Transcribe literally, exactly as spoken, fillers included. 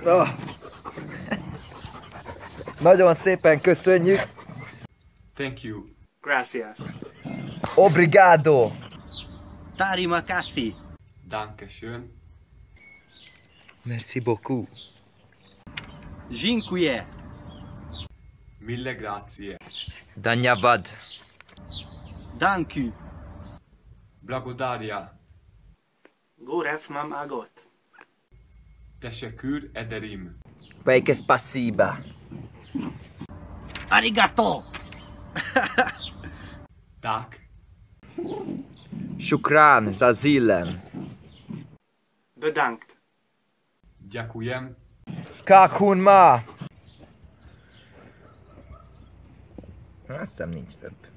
Oh. Nagyon szépen köszönjük. Thank you. Gracias. Obrigado. Tarima kassi. Dankeschön. Merci beaucoup. Dziękuję. Mille grazie. Danyavad. Danku. Blagodaria. Góref mam agot. Teşekkür ederim. Welke spasiba. Arigato. Tak. Shukran za zilen. Bedankt. Dziękuję. Kakun ma. Azt hiszem nincs több.